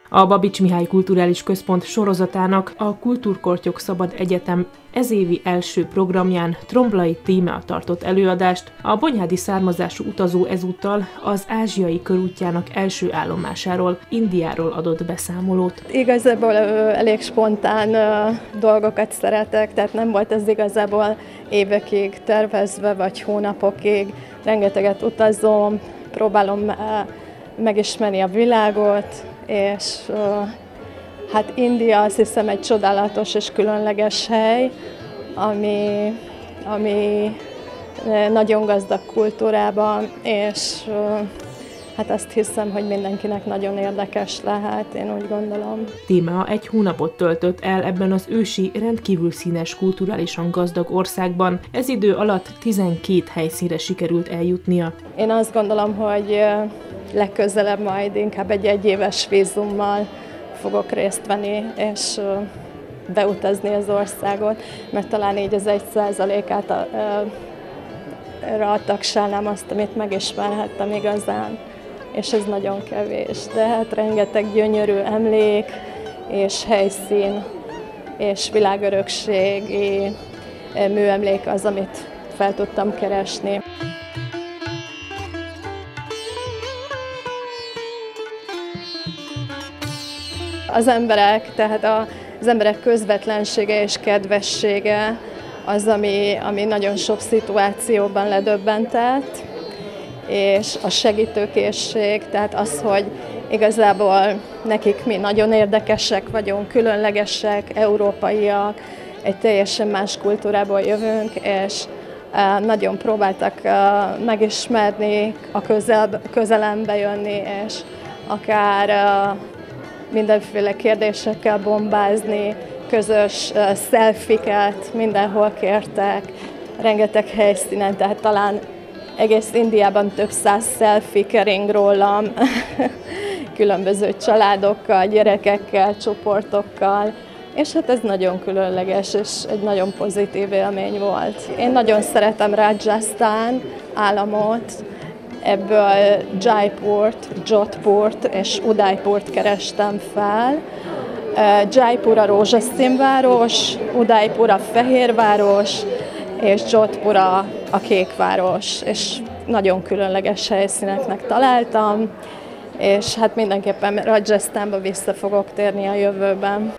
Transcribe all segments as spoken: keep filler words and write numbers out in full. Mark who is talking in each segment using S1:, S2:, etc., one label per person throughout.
S1: A Babits Mihály Kulturális Központ sorozatának a Kultúrkortyok Szabad Egyetem ezévi első programján Tromblay Tímea tartott előadást. A bonyhádi származású utazó ezúttal az ázsiai körútjának első állomásáról, Indiáról adott beszámolót.
S2: Igazából elég spontán dolgokat szeretek, tehát nem volt ez igazából évekig tervezve, vagy hónapokig. Rengeteget utazom, próbálom megismerni a világot, és hát India azt hiszem egy csodálatos és különleges hely, ami, ami nagyon gazdag kultúrában, és hát azt hiszem, hogy mindenkinek nagyon érdekes lehet, én úgy gondolom.
S1: Tímea egy hónapot töltött el ebben az ősi, rendkívül színes, kulturálisan gazdag országban. Ez idő alatt tizenkét helyszínre sikerült eljutnia.
S2: Én azt gondolom, hogy legközelebb majd inkább egy egyéves vízummal fogok részt venni, és beutazni az országot, mert talán így az egy százalékát tagsálnám azt, amit megismerhettem igazán, és ez nagyon kevés. De hát rengeteg gyönyörű emlék, és helyszín, és világörökségi műemlék az, amit fel tudtam keresni. Az emberek, tehát az emberek közvetlensége és kedvessége az, ami, ami nagyon sok szituációban ledöbbentett, és a segítőkészség, tehát az, hogy igazából nekik mi nagyon érdekesek vagyunk, különlegesek, európaiak, egy teljesen más kultúrából jövünk, és nagyon próbáltak megismerni, a közel, közelembe jönni, és akár mindenféle kérdésekkel bombázni, közös uh, szelfiket mindenhol kértek, rengeteg helyszínen, tehát talán egész Indiában több száz szelfi kering rólam, különböző családokkal, gyerekekkel, csoportokkal, és hát ez nagyon különleges, és egy nagyon pozitív élmény volt. Én nagyon szeretem Rajasztán államot, ebből Jaipurt, Jodhpurt és Udaipurt kerestem fel. Jaipur a rózsaszín város, Udaipur a fehér város, és Jodhpur a, a kék város. És nagyon különleges helyszíneknek találtam, és hát mindenképpen Rajasztánba vissza fogok térni a jövőben.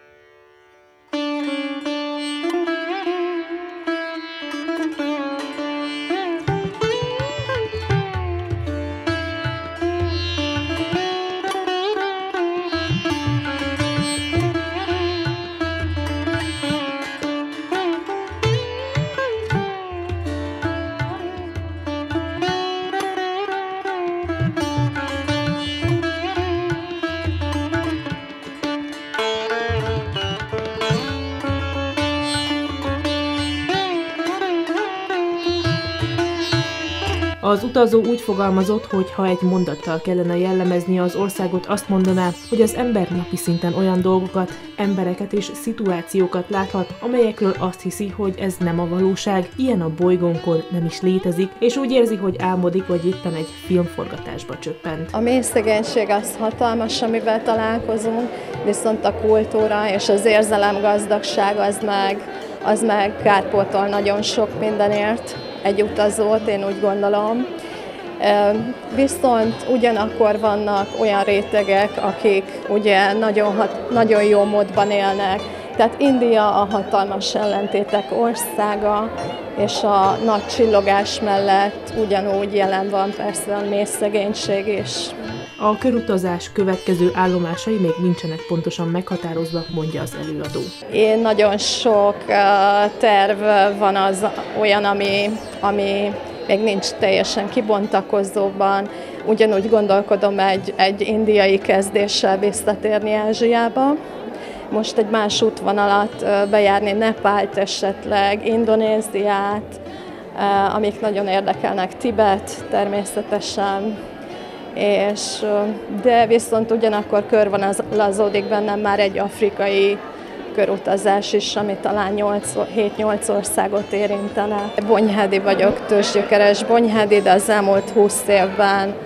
S1: Az utazó úgy fogalmazott, hogy ha egy mondattal kellene jellemezni az országot, azt mondaná, hogy az ember napi szinten olyan dolgokat, embereket és szituációkat láthat, amelyekről azt hiszi, hogy ez nem a valóság, ilyen a bolygónkon nem is létezik, és úgy érzi, hogy álmodik, vagy éppen egy filmforgatásba csöppent.
S2: A mély szegénység az hatalmas, amivel találkozunk, viszont a kultúra és az érzelem gazdagság az meg, az meg kárpótol nagyon sok mindenért egy utazót, én úgy gondolom. Viszont ugyanakkor vannak olyan rétegek, akik ugye nagyon, hat, nagyon jó módban élnek. Tehát India a hatalmas ellentétek országa, és a nagy csillogás mellett ugyanúgy jelen van persze a mély szegénység is.
S1: A körutazás következő állomásai még nincsenek pontosan meghatározva, mondja az előadó.
S2: Én nagyon sok terv van az olyan, ami, ami még nincs teljesen kibontakozóban. Ugyanúgy gondolkodom egy, egy indiai kezdéssel visszatérni Ázsiába. Most egy más útvonalat bejárni, Nepált esetleg, Indonéziát, amik nagyon érdekelnek, Tibet természetesen. És, de viszont ugyanakkor körvonalazódik bennem már egy afrikai körutazás is, ami talán hét-nyolc országot érintene. Bonyhádi vagyok, tőzsgyökeres Bonyhádi, de az elmúlt húsz évben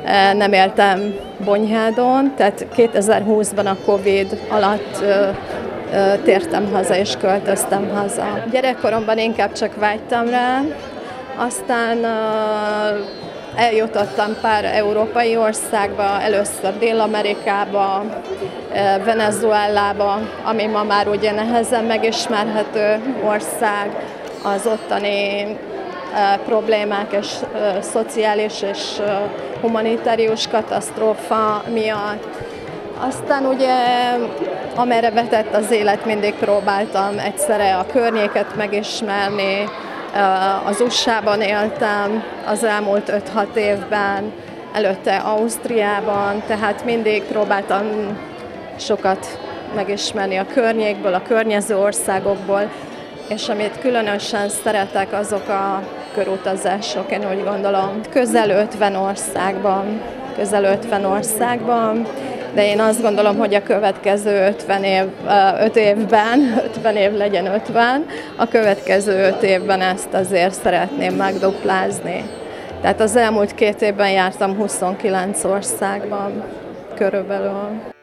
S2: nem éltem Bonyhádon, tehát kétezer-húszban a Covid alatt tértem haza és költöztem haza. Gyerekkoromban inkább csak vágytam rá, aztán eljutottam pár európai országba, először Dél-Amerikába, Venezuelába, ami ma már ugye nehezen megismerhető ország, az ottani problémák és szociális és humanitárius katasztrófa miatt. Aztán ugye, amerre vetett az élet, mindig próbáltam egyszerre a környéket megismerni. Az u es á-ban éltem az elmúlt öt-hat évben, előtte Ausztriában, tehát mindig próbáltam sokat megismerni a környékből, a környező országokból, és amit különösen szeretek, azok a körutazások, én úgy gondolom. Közel ötven országban, közel ötven országban, de én azt gondolom, hogy a következő ötven év, öt évben, ötven év legyen ötven, a következő öt évben ezt azért szeretném megduplázni. Tehát az elmúlt két évben jártam huszonkilenc országban körülbelül.